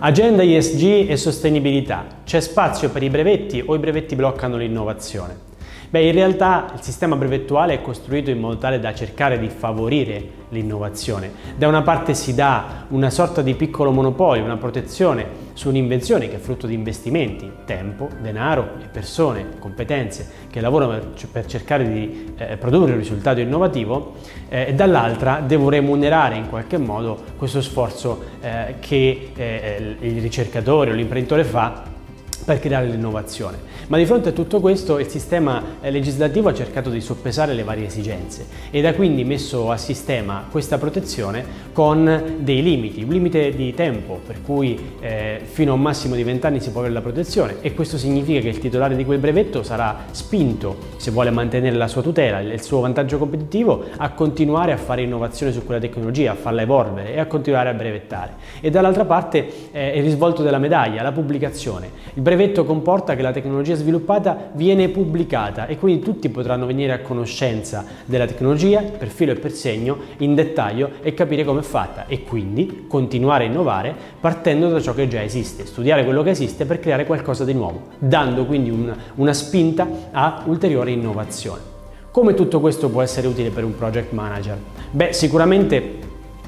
Agenda ESG e sostenibilità. C'è spazio per i brevetti o i brevetti bloccano l'innovazione? Beh, in realtà il sistema brevettuale è costruito in modo tale da cercare di favorire l'innovazione. Da una parte si dà una sorta di piccolo monopolio, una protezione su un'invenzione che è frutto di investimenti, tempo, denaro e persone, competenze che lavorano per cercare di produrre un risultato innovativo, e dall'altra devo remunerare in qualche modo questo sforzo che il ricercatore o l'imprenditore fa per creare l'innovazione. Ma di fronte a tutto questo il sistema legislativo ha cercato di soppesare le varie esigenze ed ha quindi messo a sistema questa protezione con dei limiti, un limite di tempo per cui fino a un massimo di 20 anni si può avere la protezione, e questo significa che il titolare di quel brevetto sarà spinto, se vuole mantenere la sua tutela, il suo vantaggio competitivo, a continuare a fare innovazione su quella tecnologia, a farla evolvere e a continuare a brevettare. E dall'altra parte il risvolto della medaglia, la pubblicazione. Il brevetto comporta che la tecnologia sviluppata viene pubblicata e quindi tutti potranno venire a conoscenza della tecnologia per filo e per segno in dettaglio e capire come è fatta, e quindi continuare a innovare partendo da ciò che già esiste, studiare quello che esiste per creare qualcosa di nuovo, dando quindi una spinta a ulteriore innovazione. Come tutto questo può essere utile per un project manager? Beh, sicuramente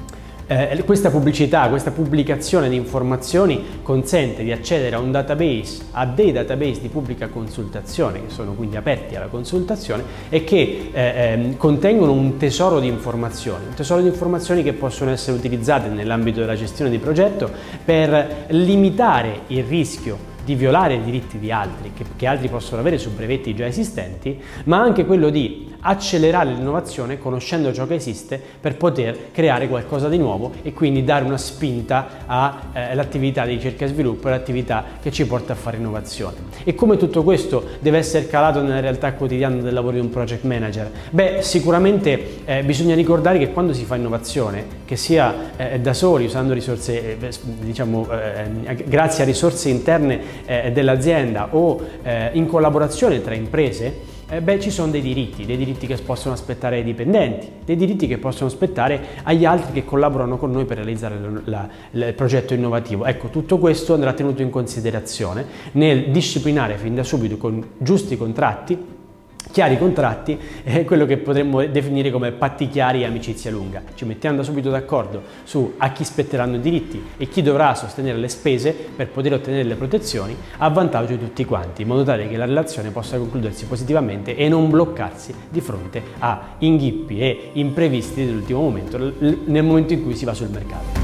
questa pubblicità, questa pubblicazione di informazioni consente di accedere a un database, a dei database di pubblica consultazione che sono quindi aperti alla consultazione e che contengono un tesoro di informazioni che possono essere utilizzate nell'ambito della gestione di progetto per limitare il rischio di violare i diritti di altri, che altri possono avere su brevetti già esistenti, ma anche quello di accelerare l'innovazione conoscendo ciò che esiste per poter creare qualcosa di nuovo e quindi dare una spinta all'attività di ricerca e sviluppo, l'attività che ci porta a fare innovazione. E come tutto questo deve essere calato nella realtà quotidiana del lavoro di un project manager? Beh, sicuramente bisogna ricordare che quando si fa innovazione, che sia da soli, usando risorse, grazie a risorse interne dell'azienda o in collaborazione tra imprese, ci sono dei diritti che possono aspettare ai dipendenti, dei diritti che possono aspettare agli altri che collaborano con noi per realizzare il progetto innovativo. Ecco, tutto questo andrà tenuto in considerazione nel disciplinare fin da subito con giusti contratti, chiari contratti, quello che potremmo definire come patti chiari e amicizia lunga. Ci mettiamo da subito d'accordo su a chi spetteranno i diritti e chi dovrà sostenere le spese per poter ottenere le protezioni a vantaggio di tutti quanti, in modo tale che la relazione possa concludersi positivamente e non bloccarsi di fronte a inghippi e imprevisti dell'ultimo momento, nel momento in cui si va sul mercato.